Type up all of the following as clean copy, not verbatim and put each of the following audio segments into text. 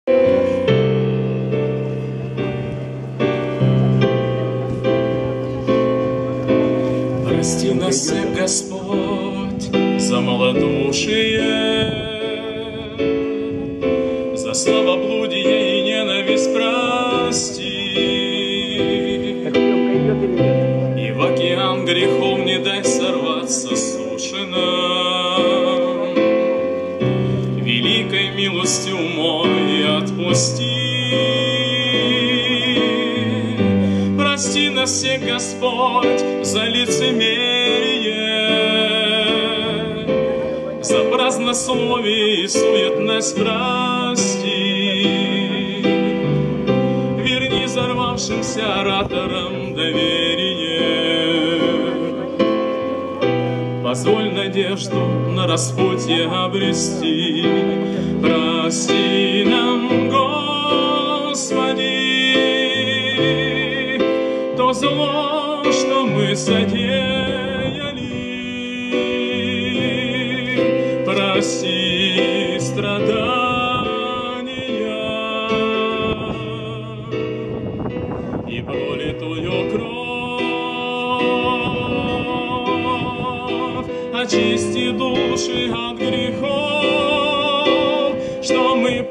Прости нас, Господь, за малодушие, за славоблудие и ненависть прости. И в океан грехов не дай сорваться суши нам. Великой милостью мой отпусти. Прости нас всех, Господь, за лицемерие, за празднословие и суетность прости. Верни взорвавшимся ораторам доверие. Позволь надежду на распутье обрести. Прости нам, Господи, то зло, что мы содеяли. Прости страдания и пролитую кровь. Очисти души от грехов, что мы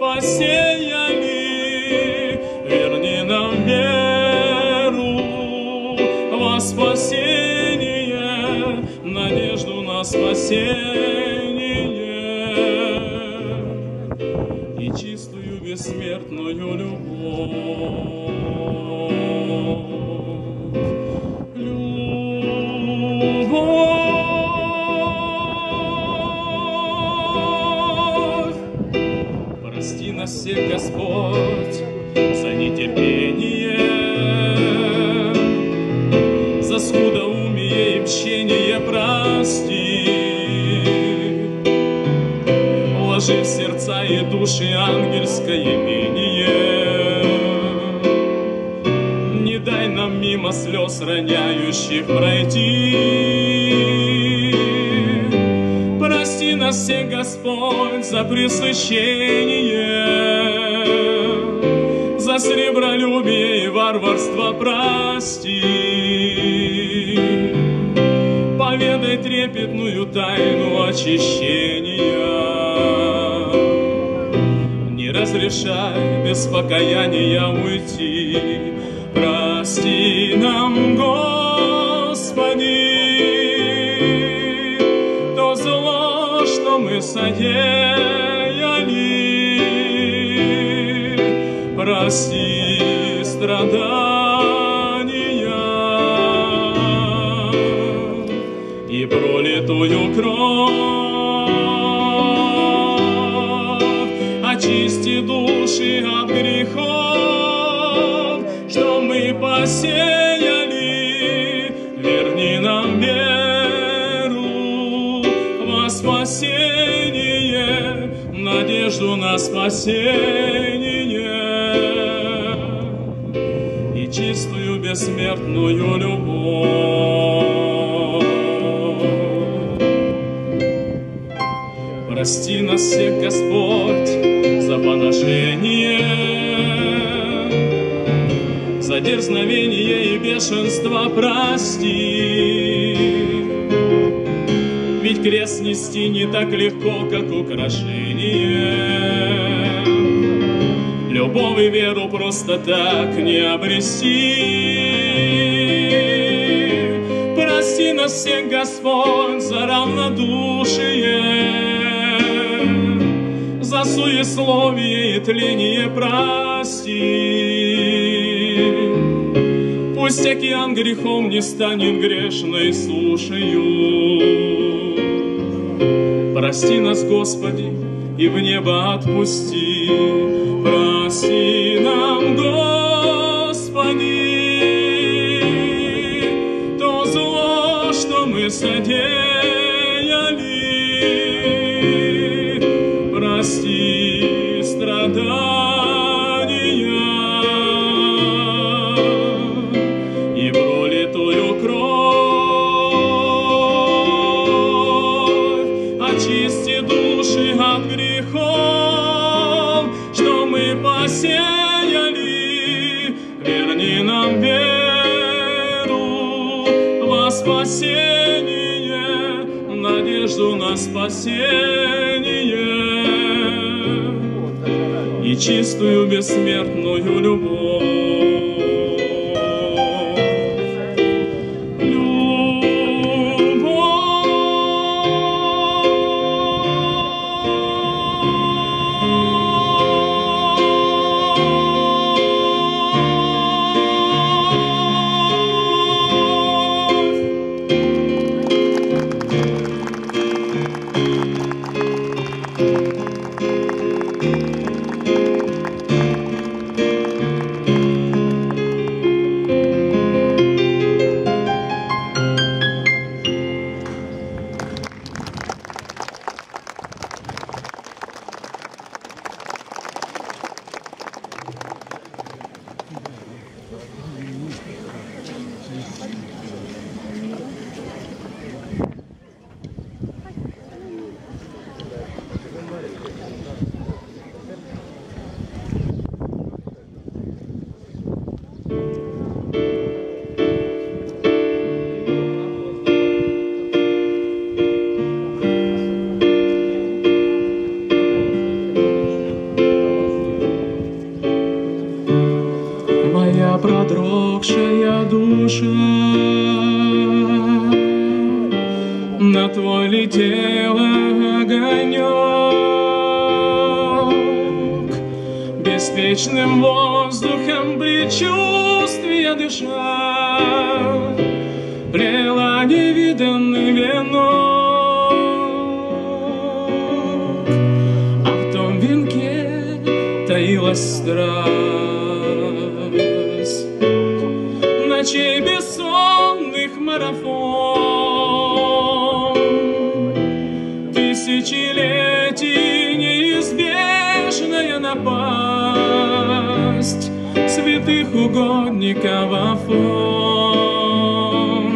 посеяли. Верни нам веру во спасение, надежду на спасение и чистую бессмертную любовь. Прости нас всех, Господь, за нетерпение, за скудоумие и мщение прости. Вложи в сердца и души ангельское пение. Не дай нам мимо слез роняющих пройти. Прости нас всех, Господь, за пресыщение, за сребролюбие и варварство прости. Поведай трепетную тайну очищения. Не разрешай без покаяния уйти. Прости нам, Господи, то зло, что мы содеяли. Прости страдания и пролитую кровь. Очисти души от грехов, что мы посеяли. Верни нам веру во спасение, надежду на спасение и чистую бессмертную любовь. Прости нас всех, Господь, за поношение, за дерзновение и бешенство прости. Ведь крест нести не так легко, как украшение. Любовь и веру просто так не обрести. Прости нас всех, Господь, за равнодушие, за суесловие и тление прости. Пусть океан грехом не станет грешной сушею. Прости нас, Господи, и в небо отпусти. Прости нам, Господи, то зло, что мы содеяли. Прости страдания и пролитую кровь. Очисти души от грехов, что посеяли, верни нам веру во спасение, надежду на спасение и чистую бессмертную любовь. Моя продрогшая душа на твой летела огонек, беспечным воздухом предчувствия дыша, плела невиданный венок, а в том венке таилась страсть ночей бессонных марафон, тысячелетий неизбежная напасть святых угодников Афон.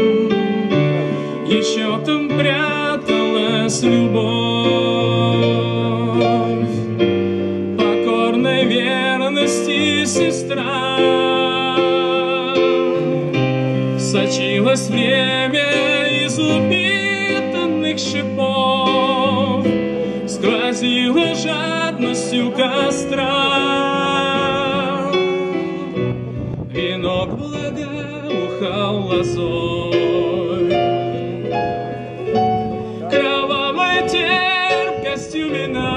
Еще там пряталась любовь покорной верности сестра. Сочилось время из упитанных шипов, сквозило жадностью костра. Венок благоухал лозой, кровавой терпкостью вина,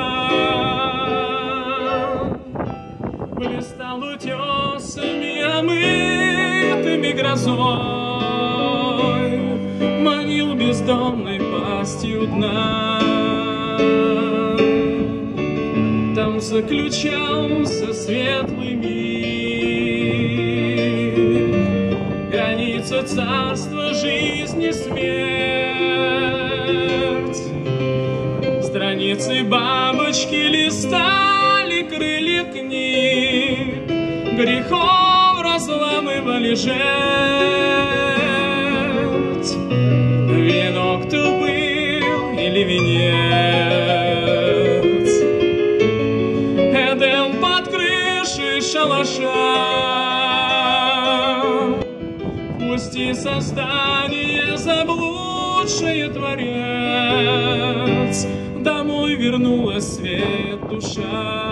блистал утесами омытыми грозой, манил бездонной пастью дна. Там заключался светлый мир, граница царства жизни смерть. Страницы бабочки листали крылья книг, грехов разламывали жерть. Венок-то был или венец, Эдем под крышей шалаша. Пусти создание заблудшее, Творец, домой вернулась свет душа.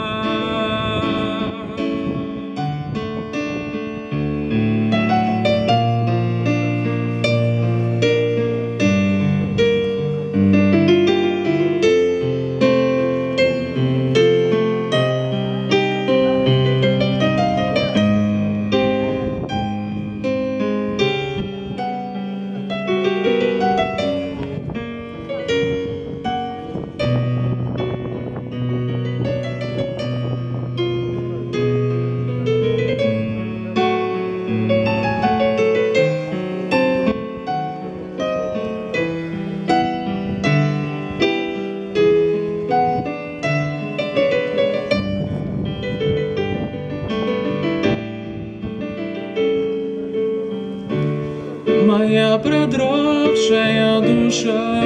Моя продрогшая душа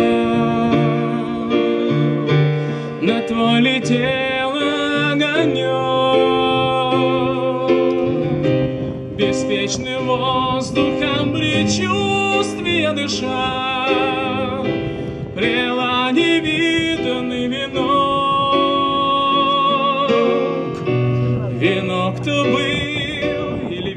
на твой летела огонек, Вечным воздухом предчувствия дыша, прела невиданный венок. Венок-то был или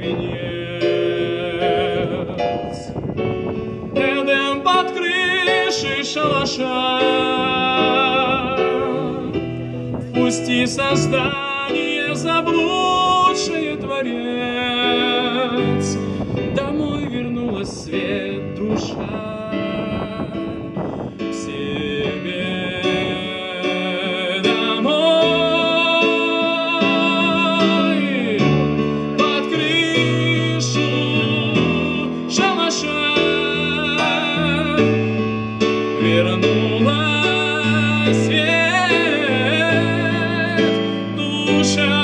венец? Эдем под крышей шалаша. Впусти создание заблудшее, Творец. Домой вернулась свет душа к себе. Домой под крышу шалаша вернулась свет душа.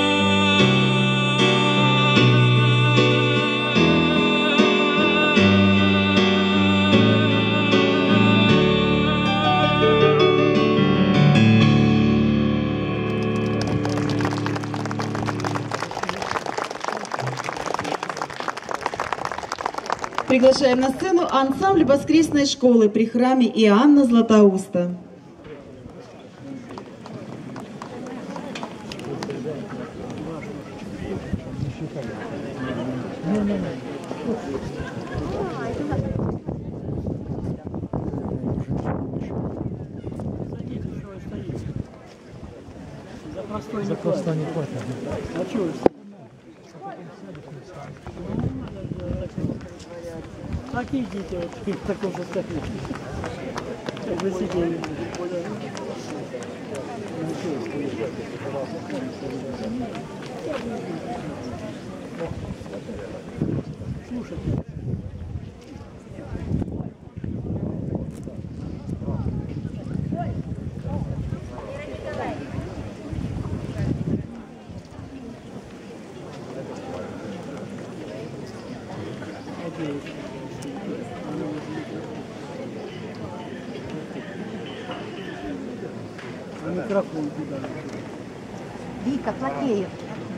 Приглашаем на сцену ансамбль воскресной школы при храме Иоанна Златоуста. За просто не хватит. А чего? Так идите вот в таком состоянии. Как вы сидели. Слушайте. Микрофон туда. Вика, Платеев.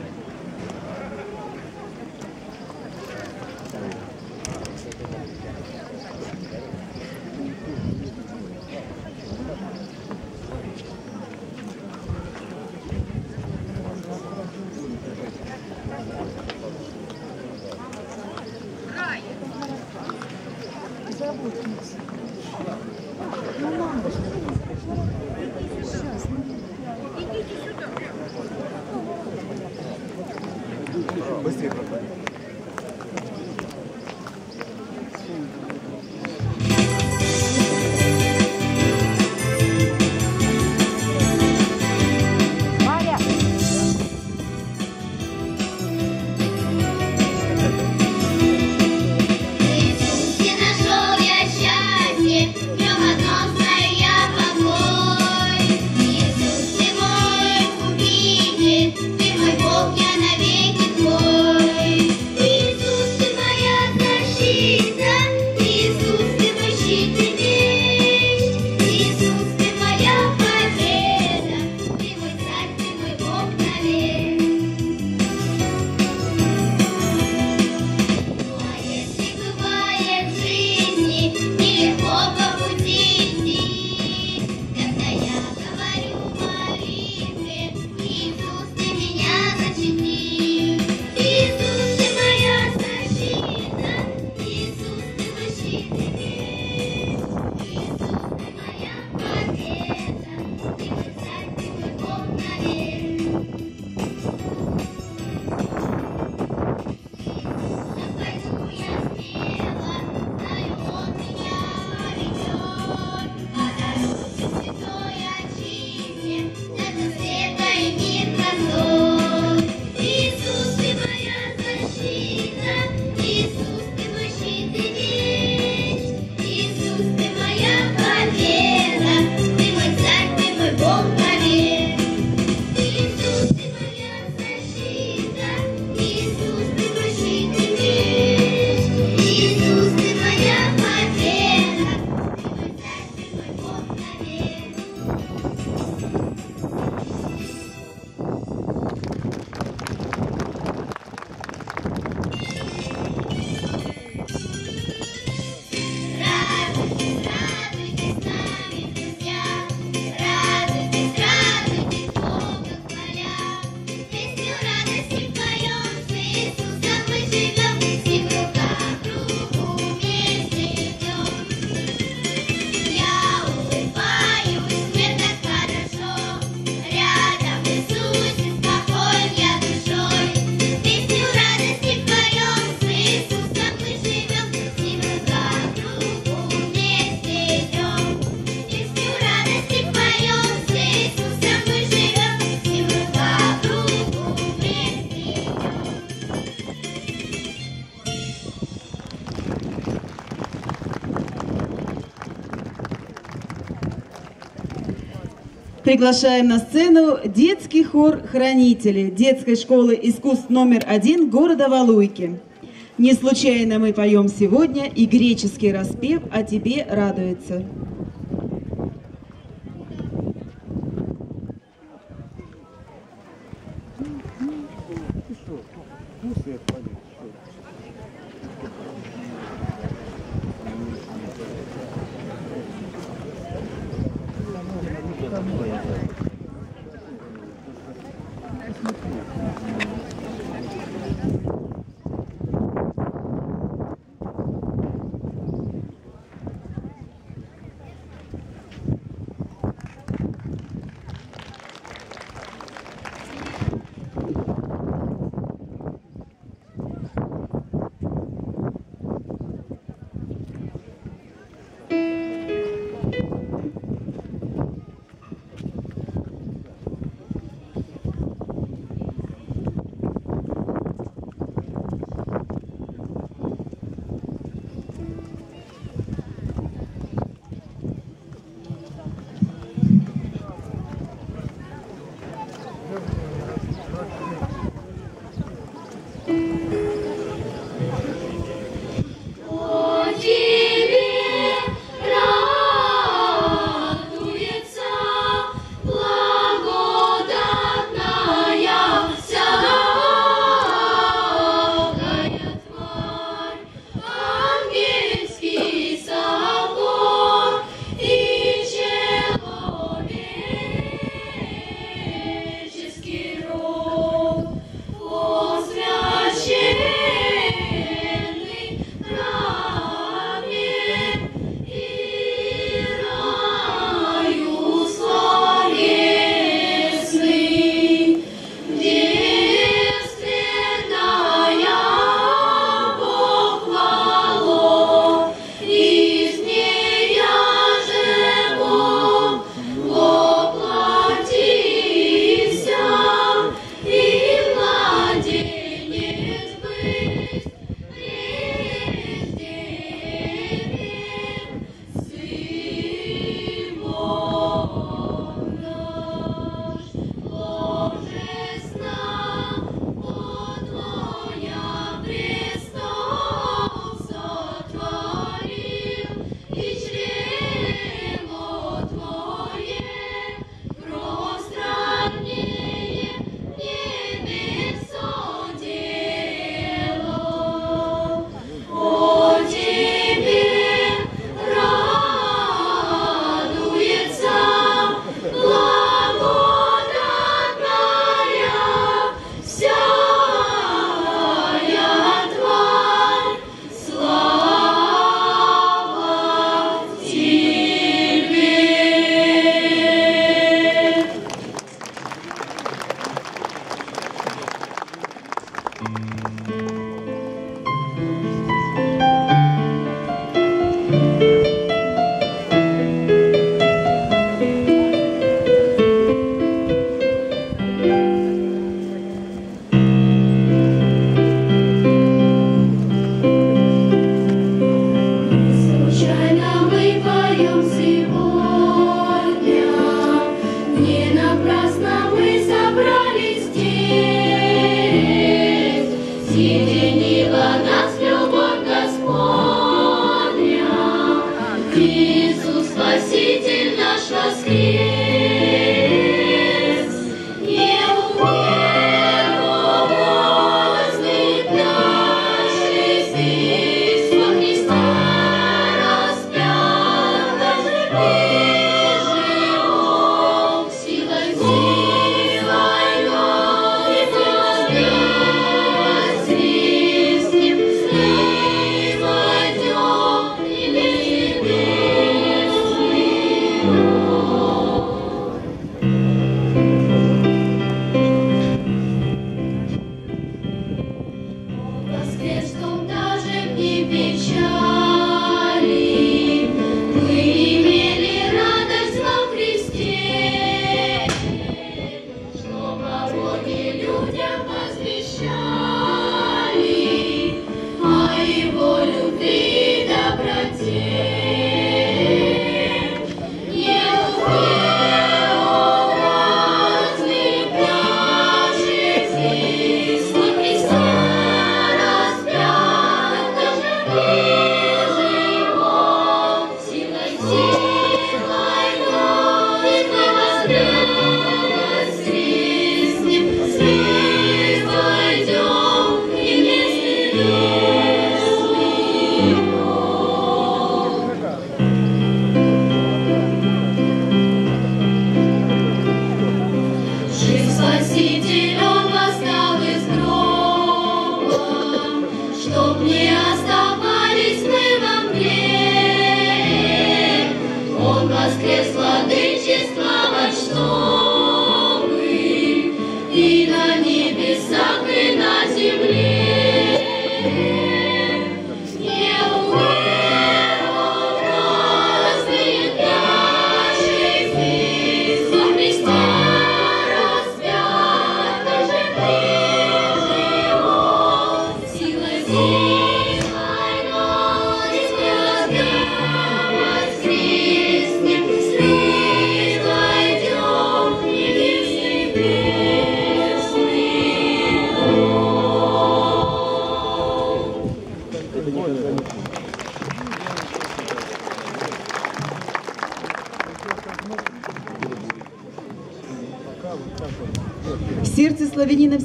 Быстрее проходи. Варя! Иисусе нашел я счастье, в нем одном я покой. Иисус, ты мой купитель, ты мой Бог, я навеки твой. Приглашаем на сцену детский хор «Хранители» детской школы искусств номер 1 города Валуйки. Не случайно мы поем сегодня и греческий распев «О тебе радуется». Соединила нас любовь.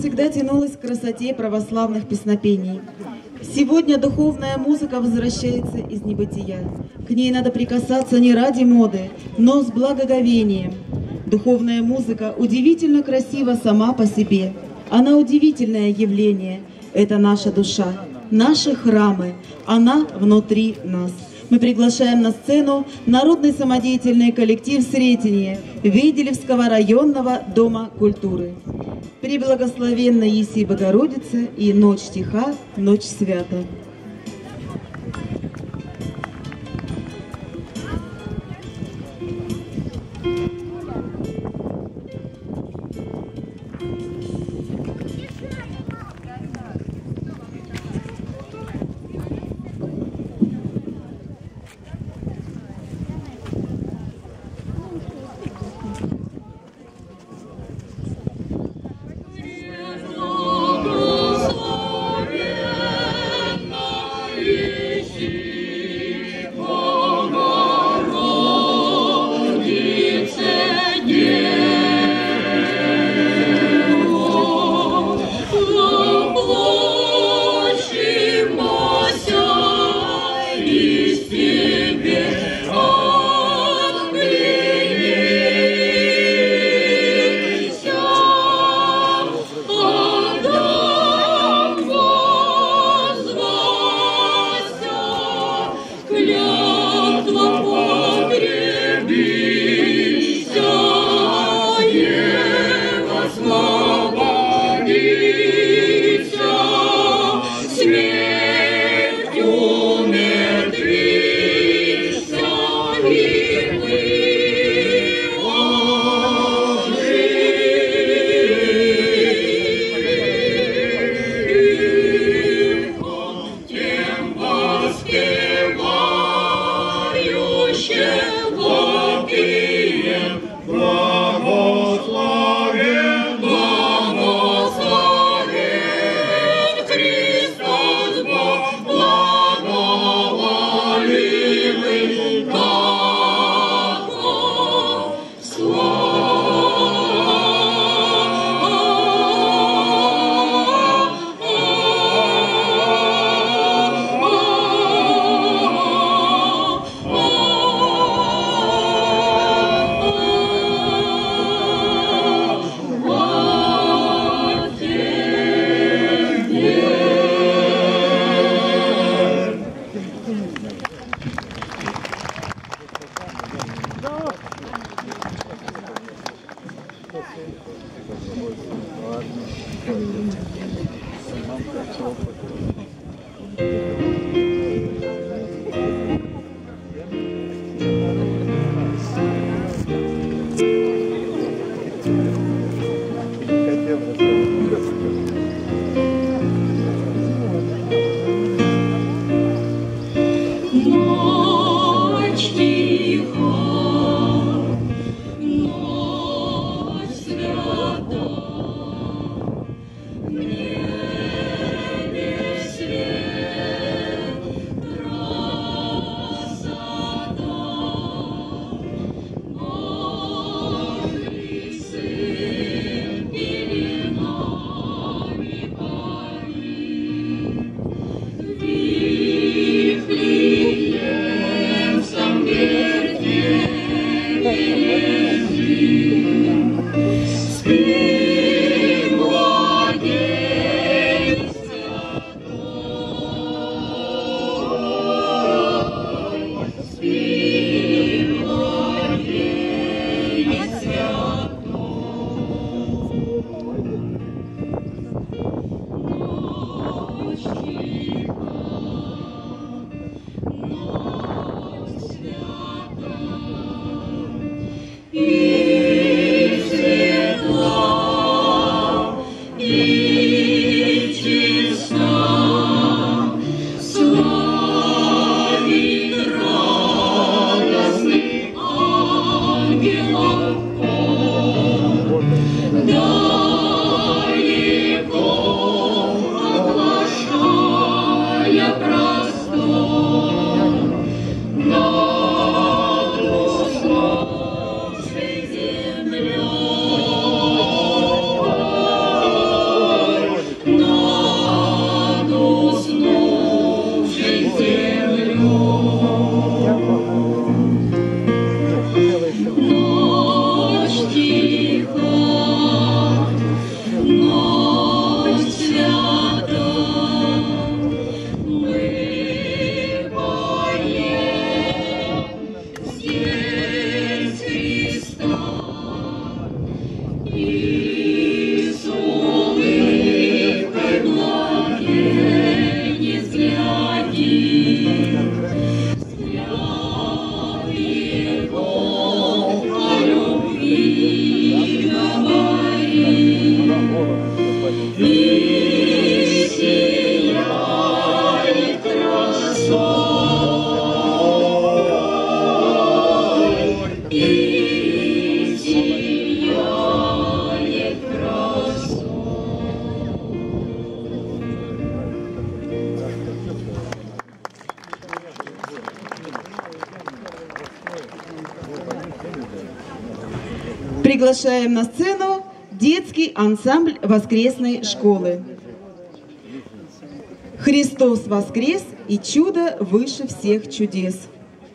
всегда тянулась к красоте православных песнопений. Сегодня духовная музыка возвращается из небытия. К ней надо прикасаться не ради моды, но с благоговением. Духовная музыка удивительно красива сама по себе. Она удивительное явление. Это наша душа, наши храмы. Она внутри нас. Мы приглашаем на сцену народный самодеятельный коллектив «Сретение» Веделевского районного дома культуры. Преблагословенна Еси Богородица и ночь тиха, ночь свята. Небеса Приглашаем на сцену детский ансамбль воскресной школы. Христос воскрес, и чудо выше всех чудес.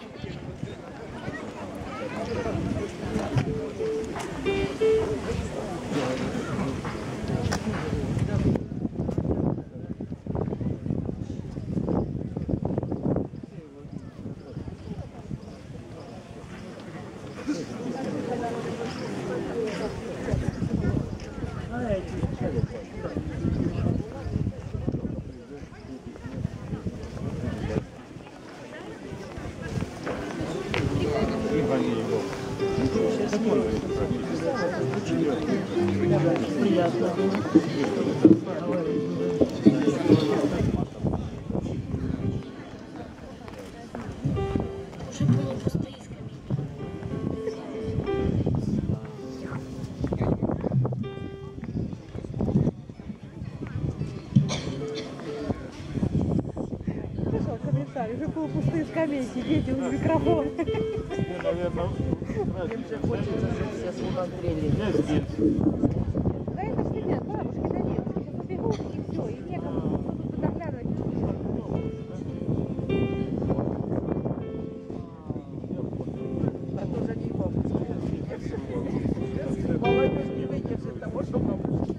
Уже полупустые скамейки, дети у микрофон. Наверное, хочется, чтобы все смотрели. Да это ж сидят бабушки да детки. Сейчас убегут и все, и некому подоглядывать. А тоже не бабушки. Молодежь не выдержит того, что бабушки.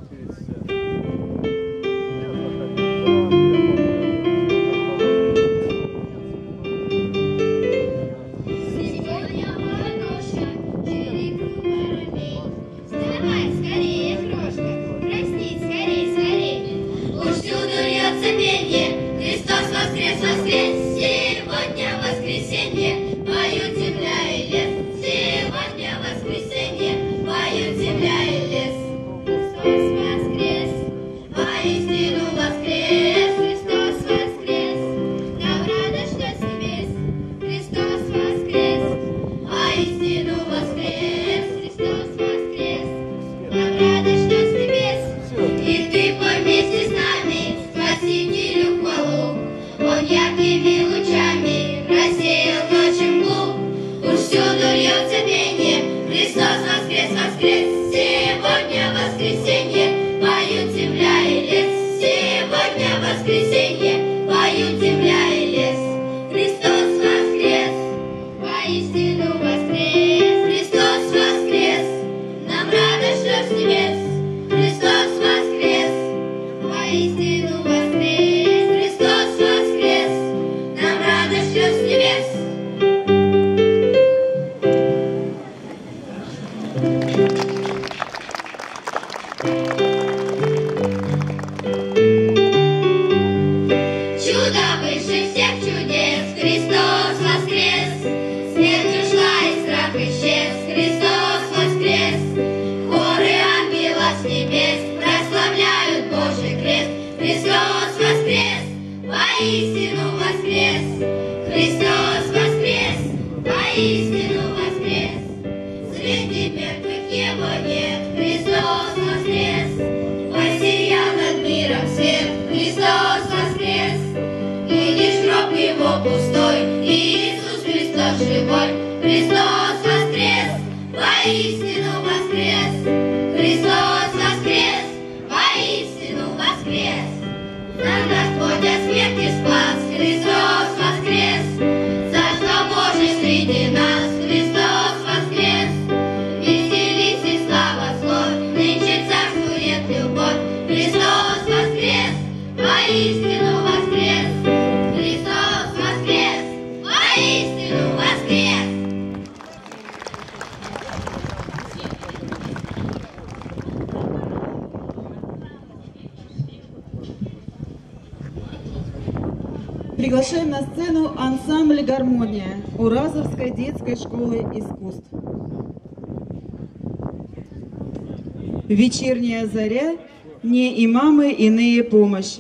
Приглашаем на сцену ансамбль «Гармония» Уразовской детской школы искусств. Вечерняя заря не имамы иные помощи.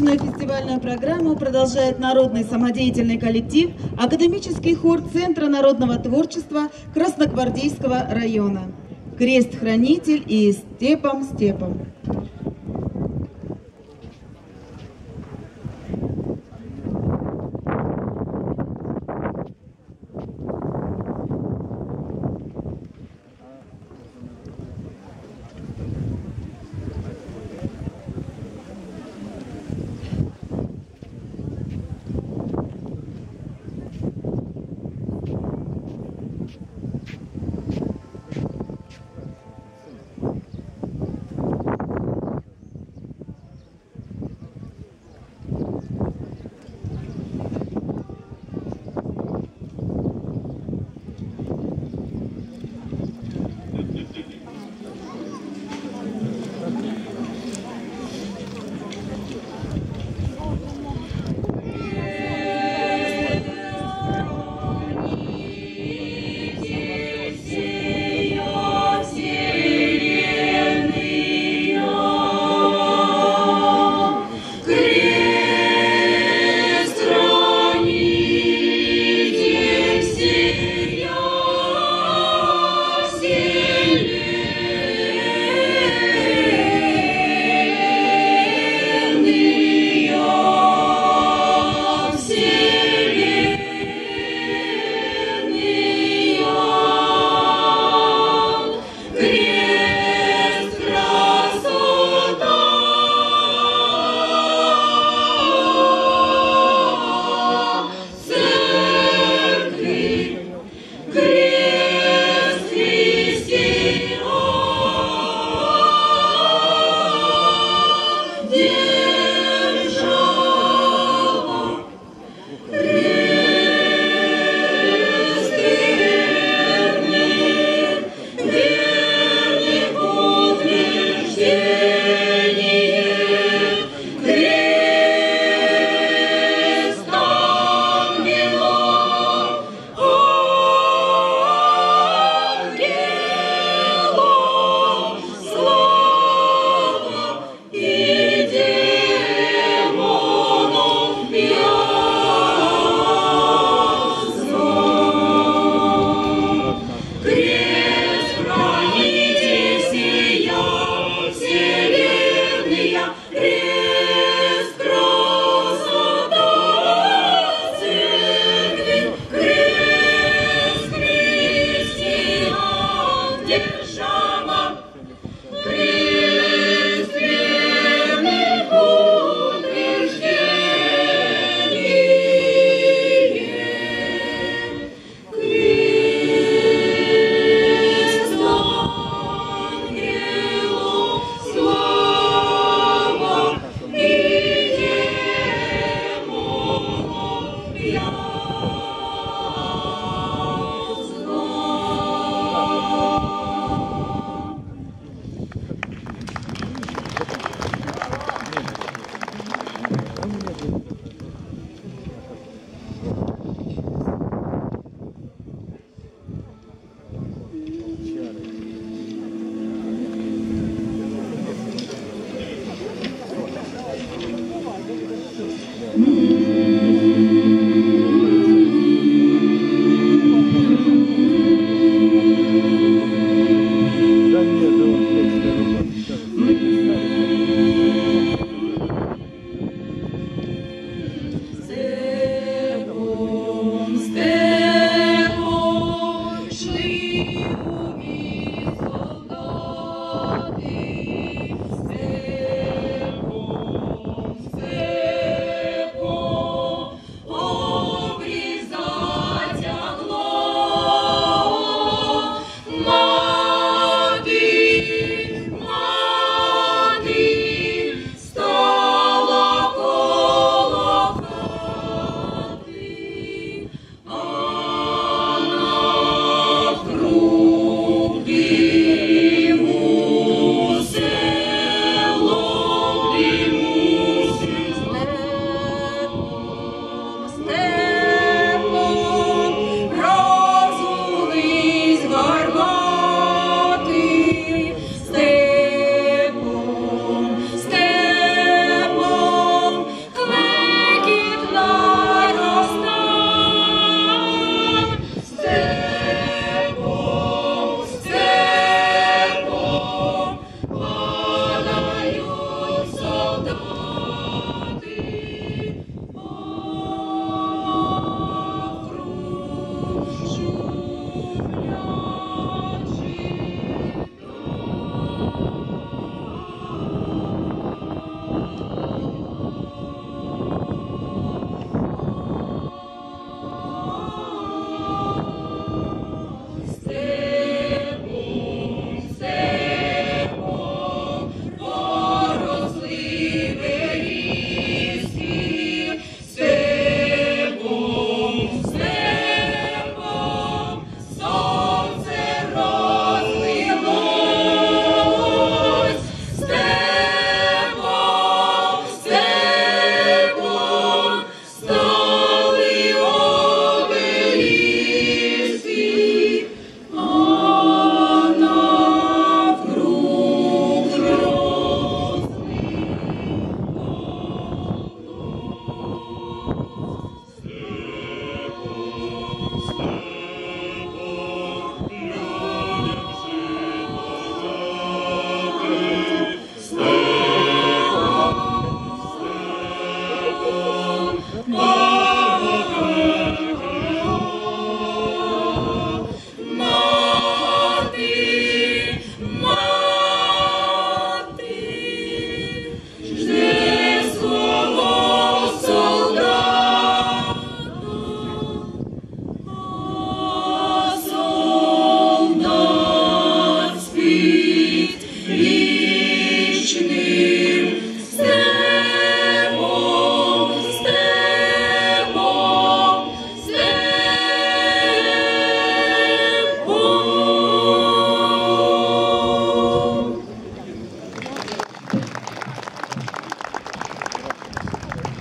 насыщенную фестивальную программу продолжает народный самодеятельный коллектив Академический хор Центра народного творчества Красногвардейского района. Крест-хранитель и Степом Степом.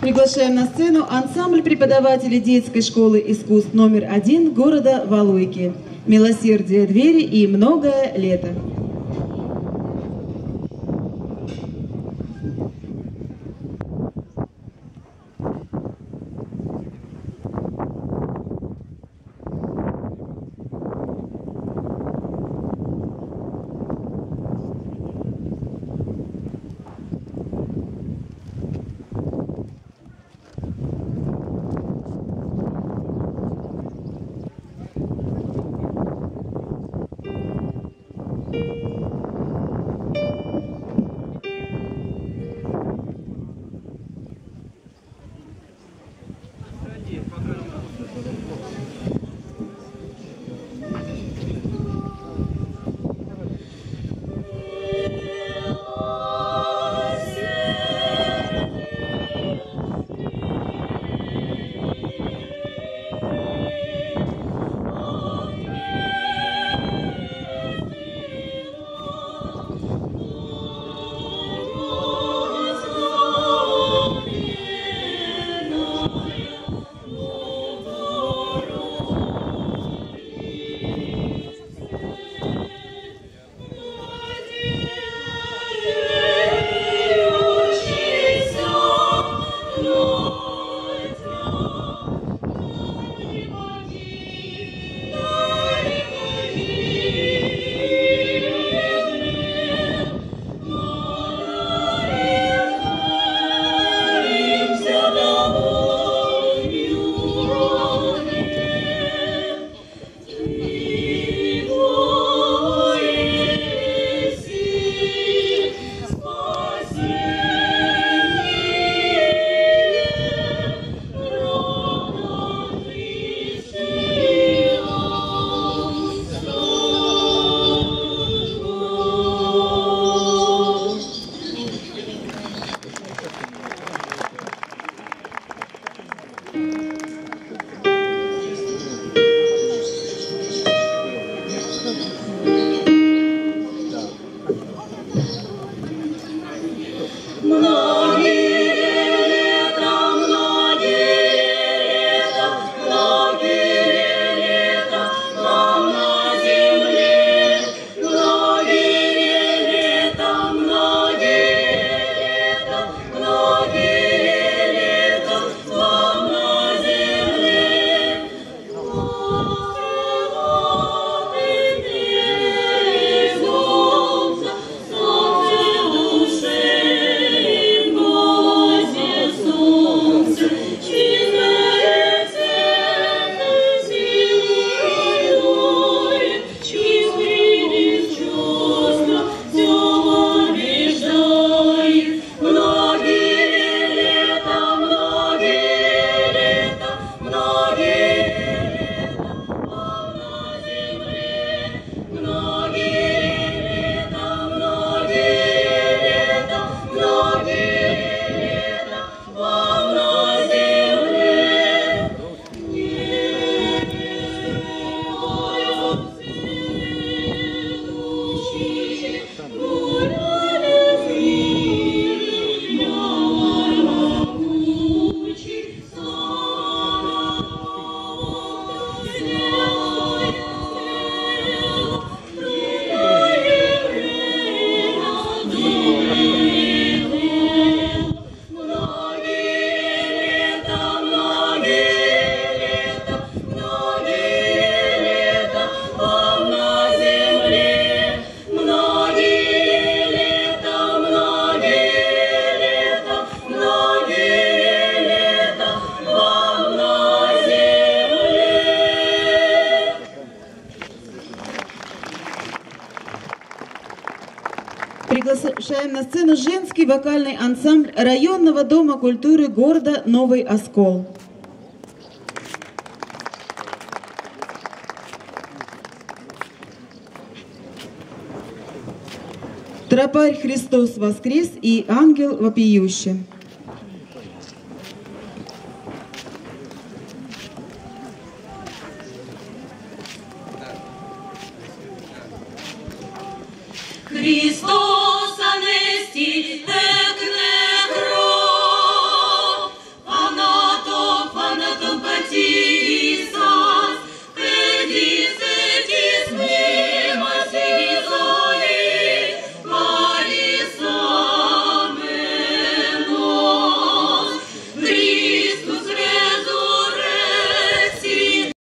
Приглашаем на сцену ансамбль преподавателей детской школы искусств номер 1 города Валуйки. «Милосердие двери» и «Многое лето». Приглашаем на сцену женский вокальный ансамбль районного дома культуры города Новый Оскол. Тропарь Христос воскрес и ангел вопиющий. Христос